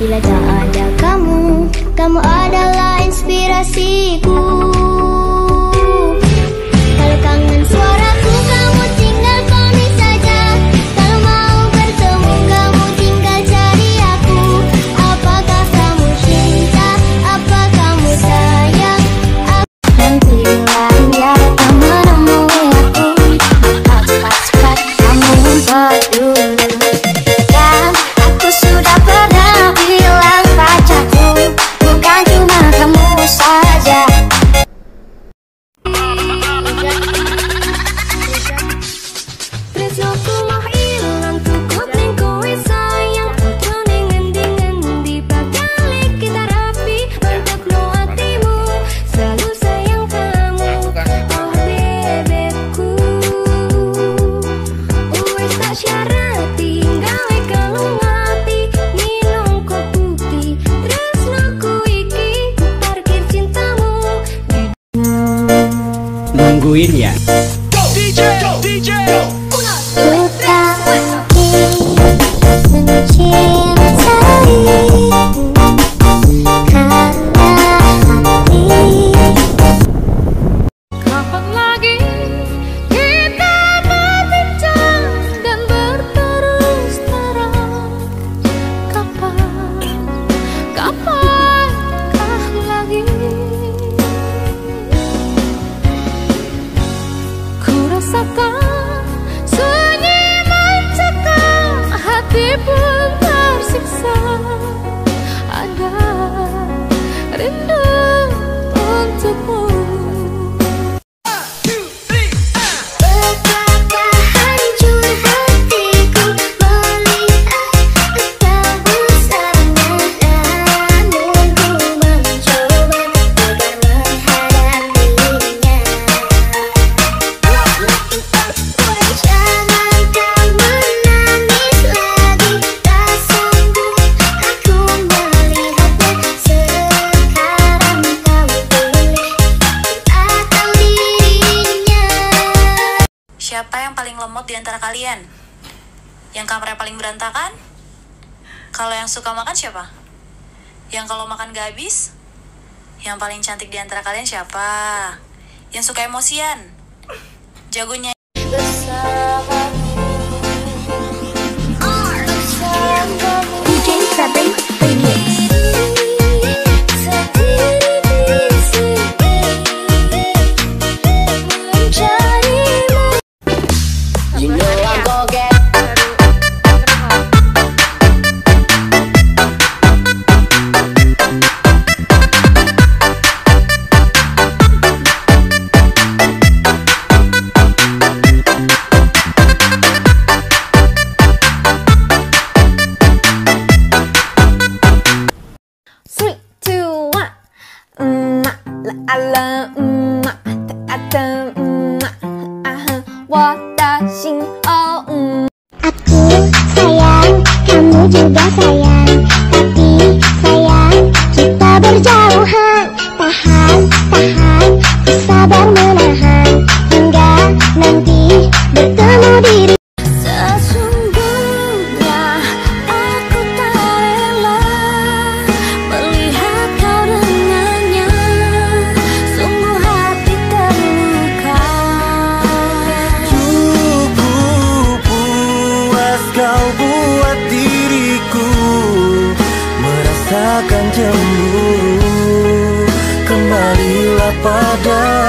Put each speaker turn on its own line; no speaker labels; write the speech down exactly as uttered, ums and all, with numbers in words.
bila tak ada kamu. Kamu adalah inspirasiku. Kalau kangen suaraku, kamu tinggal komen saja. Kalau mau bertemu, kamu tinggal cari aku. Apakah kamu cinta? Apa kamu sayang? Nanti ya kamu menemui aku. Cepat-cepat kamu ngumpet dulu. Kan aku sudah pernah bilang pacarku bukan cuma kamu saja. Tresnoku mah ilang cukup ning kowe sayang. Ojo ning endi-endi bakal kita rapi. Untukno hatimu selalu sayang kamu. Oh bebekku, wis tak syarati gawe kalung ati. Minum kopi tresnoku iki parkir cintamu.
Nungguin ya.
D J, D J.
Ku tak mungkin mencintaimu karena hati.
Kapan lagi kita berbincang dan berterus terang? Kapan, kapankah lagi? Ku rasakan sunyi mencekam, hati pun tersiksa. Ada rindu untukmu.
Betapa hancur hatiku melihat betapa besarnya, namun ku mencoba agar menghadapinya. Jangan kau menangis lagi, tak sanggup aku melihatnya. Sekarang kau pilih atau dirinya.
Siapa yang paling lemot di antara kalian? Yang kamarnya paling berantakan? Kalau yang suka makan siapa? Yang kalau makan gak habis? Yang paling cantik di antara kalian siapa? Yang suka emosian? Jagonya
D J Fabric Remix. Sendiri di sini mencarimu.
You know I'm gonna get.
Three, two, one. Mwah, la la, mwah, ta ta, mwah, ah, watashi o, mwah.
Aku sayang, kamu juga sayang, tapi sayang kita berjauhan. Tahan, tahan, ku sabar menahan hingga nanti bertemu diri.
Sesungguhnya aku tak rela melihat kau dengannya. Sungguh hati terluka.
Cukup puas kau buat diriku merasakan cemburu. Kembalilah pada